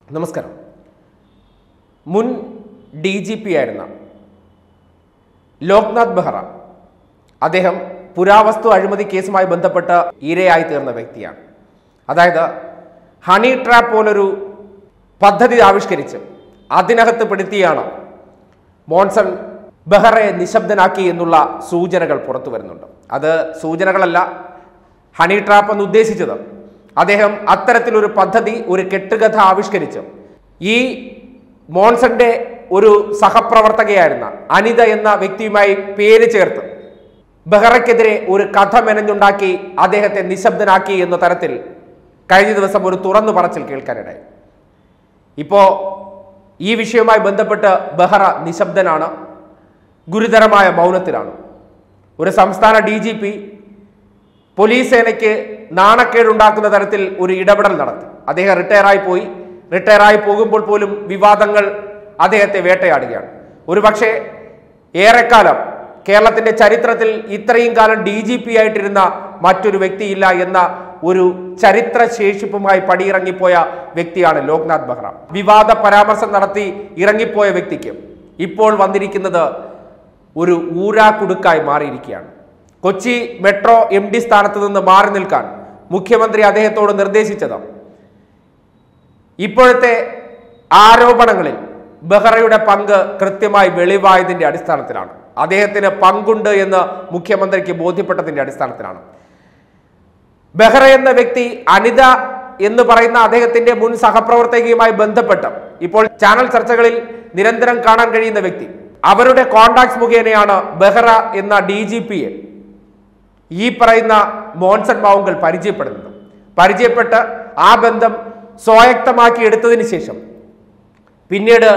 നമസ്കാരം. മുൻ DGP ആയിരുന്ന ലോക്നാഥ് ബെഹ്റ അദ്ദേഹം പുരാവസ്തു അഴിമതി കേസുമായി ബന്ധപ്പെട്ട ഇരയായി തീർന്ന വ്യക്തിയാണ്. അതായത് ഹണി ട്രാപ്പ് പോലൊരു പദ്ധതി ആവിഷ്കരിച്ച് അതിനകത്ത് പെടുത്തിയാണ് മോൺസൺ ബെഹ്റയെ നിശബ്ദനാക്കി എന്നുള്ള സൂചനകൾ പുറത്തു വരുന്നുണ്ട്. അത് സൂചനകളല്ല, ഹണി ട്രാപ്പ് എന്ന് ഉദ്ദേശിച്ചത് അദ്ദേഹം അത്തരത്തിലൊരു പദ്ധതി, ഒരു കെട്ടുകഥ ആവിഷ്കരിച്ച് ഈ മോൺസന്റെ ഒരു സഹപ്രവർത്തകയായിരുന്ന അനിത എന്ന വ്യക്തിയുമായി പേര് ചേർത്ത് ബെഹ്റയ്ക്കെതിരെ ഒരു കഥ മെനഞ്ഞുണ്ടാക്കി അദ്ദേഹത്തെ നിശബ്ദനാക്കി എന്ന തരത്തിൽ കഴിഞ്ഞ ദിവസം ഒരു തുറന്നു പറച്ചിൽ കേൾക്കാനിടയായി. ഇപ്പോ ഈ വിഷയവുമായി ബന്ധപ്പെട്ട് ബെഹ്റ നിശബ്ദനാണ്, ഗുരുതരമായ മൗനത്തിലാണ്. ഒരു സംസ്ഥാന DGP പോലീസ് സേനയ്ക്ക് നാണക്കേടുണ്ടാക്കുന്ന തരത്തിൽ ഒരു ഇടപെടൽ നടത്തി. അദ്ദേഹം റിട്ടയറായി പോകുമ്പോൾ പോലും വിവാദങ്ങൾ അദ്ദേഹത്തെ വേട്ടയാടുകയാണ്. ഒരുപക്ഷെ ഏറെക്കാലം കേരളത്തിന്റെ ചരിത്രത്തിൽ ഇത്രയും കാലം DGP ആയിട്ടിരുന്ന മറ്റൊരു വ്യക്തിയില്ല എന്ന ഒരു ചരിത്ര ശേഷിപ്പുമായി പടിയിറങ്ങിപ്പോയ വ്യക്തിയാണ് ലോക്നാഥ് ബെഹ്റ. വിവാദ പരാമർശം നടത്തി ഇറങ്ങിപ്പോയ വ്യക്തിക്ക് ഇപ്പോൾ വന്നിരിക്കുന്നത് ഒരു ഊരാക്കുടുക്കായി മാറിയിരിക്കുകയാണ്. കൊച്ചി മെട്രോ MD സ്ഥാനത്ത് നിന്ന് മാറി നിൽക്കാൻ മുഖ്യമന്ത്രി അദ്ദേഹത്തോട് നിർദ്ദേശിച്ചത് ഇപ്പോഴത്തെ ആരോപണങ്ങളിൽ ബെഹ്റയുടെ പങ്ക് കൃത്യമായി വെളിവായതിന്റെ അടിസ്ഥാനത്തിലാണ്. അദ്ദേഹത്തിന് പങ്കുണ്ട് എന്ന് മുഖ്യമന്ത്രിക്ക് ബോധ്യപ്പെട്ടതിന്റെ അടിസ്ഥാനത്തിലാണ്. ബെഹ്റ എന്ന വ്യക്തി അനിത എന്ന് പറയുന്ന അദ്ദേഹത്തിന്റെ മുൻ സഹപ്രവർത്തകയുമായി ബന്ധപ്പെട്ട് ഇപ്പോൾ ചാനൽ ചർച്ചകളിൽ നിരന്തരം കാണാൻ കഴിയുന്ന വ്യക്തി, അവരുടെ കോണ്ടാക്ട്സ് മുഖേനയാണ് ബെഹ്റ എന്ന DGPയെ ഈ പറയുന്ന മോൺസൺ മാവുങ്കൽ പരിചയപ്പെട്ട് ആ ബന്ധം സ്വായത്തമാക്കി എടുത്തതിന് ശേഷം പിന്നീട്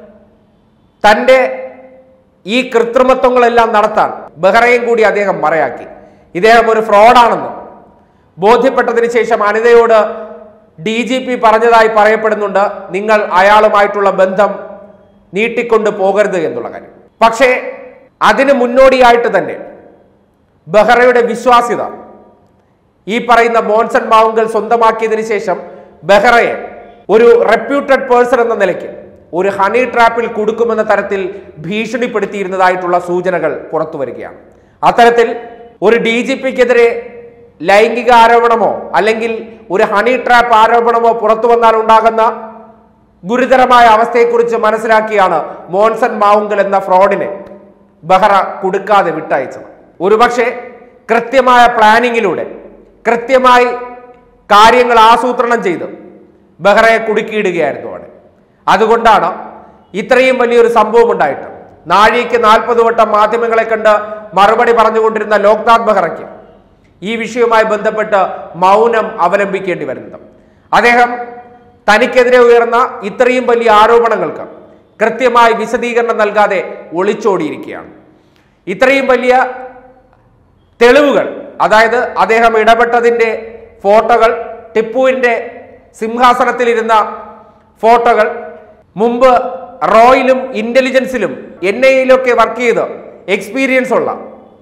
തൻ്റെ ഈ കൃത്രിമത്വങ്ങളെല്ലാം നടത്താൻ ബെഹ്റയും കൂടി അദ്ദേഹം മറയാക്കി. ഇദ്ദേഹം ഒരു ഫ്രോഡാണെന്ന് ബോധ്യപ്പെട്ടതിന് ശേഷം അനിതയോട് DGP പറഞ്ഞതായി പറയപ്പെടുന്നുണ്ട്, നിങ്ങൾ അയാളുമായിട്ടുള്ള ബന്ധം നീട്ടിക്കൊണ്ട് പോകരുത് എന്നുള്ള കാര്യം. പക്ഷേ അതിന് മുന്നോടിയായിട്ട് തന്നെ ബെഹ്റയുടെ വിശ്വാസ്യത ഈ പറയുന്ന മോൺസൺ മാവുങ്കൽ സ്വന്തമാക്കിയതിനു ശേഷം ബെഹ്റയെ ഒരു റെപ്യൂട്ടഡ് പേഴ്സൺ എന്ന നിലയ്ക്ക് ഒരു ഹണി ട്രാപ്പിൽ കുടുക്കുമെന്ന തരത്തിൽ ഭീഷണിപ്പെടുത്തിയിരുന്നതായിട്ടുള്ള സൂചനകൾ പുറത്തു വരികയാണ്. അത്തരത്തിൽ ഒരു DGPക്കെതിരെ ലൈംഗിക ആരോപണമോ അല്ലെങ്കിൽ ഒരു ഹണി ട്രാപ്പ് ആരോപണമോ പുറത്തു വന്നാൽ ഉണ്ടാകുന്ന ഗുരുതരമായ അവസ്ഥയെക്കുറിച്ച് മനസ്സിലാക്കിയാണ് മോൺസൺ മാവുങ്കൽ എന്ന ഫ്രോഡിനെ ബെഹ്റ കുടുക്കാതെ വിട്ടയച്ചത്. ഒരുപക്ഷെ കൃത്യമായ പ്ലാനിങ്ങിലൂടെ കൃത്യമായി കാര്യങ്ങൾ ആസൂത്രണം ചെയ്ത് ബെഹ്റയെ കുടുക്കിയിടുകയായിരുന്നു അവിടെ. അതുകൊണ്ടാണ് ഇത്രയും വലിയൊരു സംഭവം ഉണ്ടായിട്ട് നാഴിക്ക് 40 വട്ടം മാധ്യമങ്ങളെ കണ്ട് മറുപടി പറഞ്ഞുകൊണ്ടിരുന്ന ലോക്നാഥ് ബെഹ്റയ്ക്ക് ഈ വിഷയവുമായി ബന്ധപ്പെട്ട് മൗനം അവലംബിക്കേണ്ടി വരുന്നത്. അദ്ദേഹം തനിക്കെതിരെ ഉയർന്ന ഇത്രയും വലിയ ആരോപണങ്ങൾക്ക് കൃത്യമായി വിശദീകരണം നൽകാതെ ഒളിച്ചോടിയിരിക്കുകയാണ്. ഇത്രയും വലിയ തെളിവുകൾ, അതായത് അദ്ദേഹം ഇടപെട്ടതിൻ്റെ ഫോട്ടോകൾ, ടിപ്പുവിൻ്റെ സിംഹാസനത്തിലിരുന്ന ഫോട്ടോകൾ, മുമ്പ് റോയിലും ഇന്റലിജൻസിലും NIA-യിലൊക്കെ വർക്ക് ചെയ്ത് എക്സ്പീരിയൻസ് ഉള്ള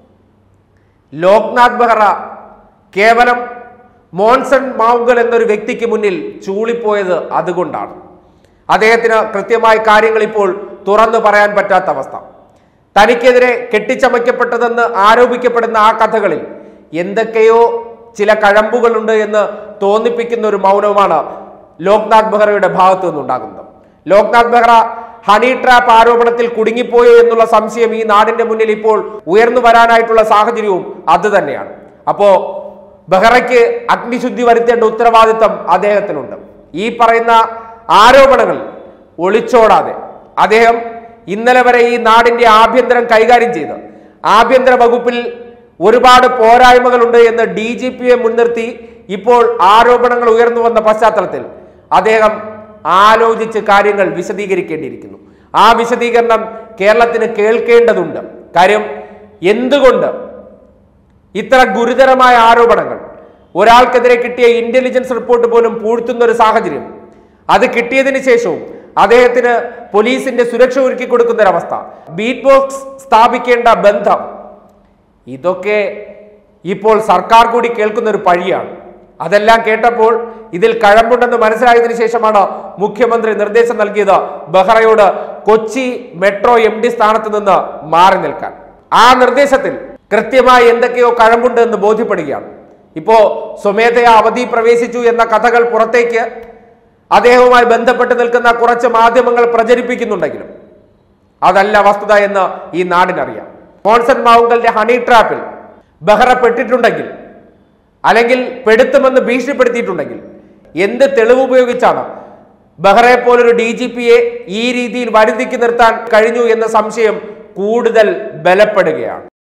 ലോക്നാഥ് ബെഹ്റ കേവലം മോൺസൺ മാവുങ്കൽ എന്നൊരു വ്യക്തിക്ക് മുന്നിൽ ചൂളിപ്പോയത് അതുകൊണ്ടാണ്. അദ്ദേഹത്തിന് കൃത്യമായ കാര്യങ്ങൾ ഇപ്പോൾ തുറന്നു പറയാൻ പറ്റാത്ത അവസ്ഥ. തനിക്കെതിരെ കെട്ടിച്ചമയ്ക്കപ്പെട്ടതെന്ന് ആരോപിക്കപ്പെടുന്ന ആ കഥകളിൽ എന്തൊക്കെയോ ചില കഴമ്പുകളുണ്ട് എന്ന് തോന്നിപ്പിക്കുന്ന ഒരു മൗനവുമാണ് ലോക്നാഥ് ബെഹ്റയുടെ ഭാഗത്തു നിന്നുണ്ടാകുന്നത്. ലോക്നാഥ് ബെഹ്റ ഹണി ട്രാപ്പ് ആരോപണത്തിൽ കുടുങ്ങിപ്പോയോ എന്നുള്ള സംശയം ഈ നാടിന്റെ മുന്നിൽ ഇപ്പോൾ ഉയർന്നു വരാനായിട്ടുള്ള സാഹചര്യവും അത് തന്നെയാണ്. അപ്പോ ബെഹ്റയ്ക്ക് അഗ്നിശുദ്ധി വരുത്തേണ്ട ഉത്തരവാദിത്തം അദ്ദേഹത്തിനുണ്ട്. ഈ പറയുന്ന ആരോപണങ്ങൾ ഒളിച്ചോടാതെ അദ്ദേഹം ഇന്നലെ വരെ ഈ നാടിന്റെ ആഭ്യന്തരം കൈകാര്യം ചെയ്ത് ആഭ്യന്തര വകുപ്പിൽ ഒരുപാട് പോരായ്മകളുണ്ട് എന്ന് DGPയെ മുൻനിർത്തി ഇപ്പോൾ ആരോപണങ്ങൾ ഉയർന്നു വന്ന പശ്ചാത്തലത്തിൽ അദ്ദേഹം ആലോചിച്ച് കാര്യങ്ങൾ വിശദീകരിക്കേണ്ടിയിരിക്കുന്നു. ആ വിശദീകരണം കേരളത്തിന് കേൾക്കേണ്ടതുണ്ട്. കാര്യം എന്തുകൊണ്ട് ഇത്ര ഗുരുതരമായ ആരോപണങ്ങൾ, ഒരാൾക്കെതിരെ കിട്ടിയ ഇന്റലിജൻസ് റിപ്പോർട്ട് പോലും പൂഴ്ത്തുന്ന ഒരു സാഹചര്യം, അത് കിട്ടിയതിന് ശേഷവും അദ്ദേഹത്തിന് പോലീസിന്റെ സുരക്ഷ ഒരുക്കി കൊടുക്കുന്ന ഒരവസ്ഥ, ബീറ്റ് ബോക്സ് സ്ഥാപിക്കേണ്ട ബന്ധം, ഇതൊക്കെ ഇപ്പോൾ സർക്കാർ കൂടി കേൾക്കുന്ന ഒരു പഴിയാണ്. അതെല്ലാം കേട്ടപ്പോൾ ഇതിൽ കഴമ്പുണ്ടെന്ന് മനസ്സിലായതിനു ശേഷമാണ് മുഖ്യമന്ത്രി നിർദ്ദേശം നൽകിയത് ബെഹ്റയോട് കൊച്ചി മെട്രോ MD സ്ഥാനത്ത് നിന്ന് മാറി നിൽക്കാൻ. ആ നിർദ്ദേശത്തിൽ കൃത്യമായി എന്തൊക്കെയോ കഴമ്പുണ്ട് എന്ന് ബോധ്യപ്പെടുകയാണ്. ഇപ്പോ സ്വമേധയാ അവധി പ്രവേശിച്ചു എന്ന കഥകൾ പുറത്തേക്ക് അദ്ദേഹവുമായി ബന്ധപ്പെട്ട് നിൽക്കുന്ന കുറച്ച് മാധ്യമങ്ങൾ പ്രചരിപ്പിക്കുന്നുണ്ടെങ്കിലും അതല്ല വസ്തുത എന്ന് ഈ നാടിനറിയാം. മോൺസൺ മാവുങ്കലിന്റെ ഹണി ട്രാപ്പിൽ ബെഹ്റ പെട്ടിട്ടുണ്ടെങ്കിൽ, അല്ലെങ്കിൽ പെടുത്തുമെന്ന് ഭീഷണിപ്പെടുത്തിയിട്ടുണ്ടെങ്കിൽ, എന്ത് തെളിവ് ഉപയോഗിച്ചാണ് ബെഹ്റയെ പോലൊരു DGPയെ ഈ രീതിയിൽ വരുതിക്ക് നിർത്താൻ കഴിഞ്ഞു എന്ന സംശയം കൂടുതൽ ബലപ്പെടുകയാണ്.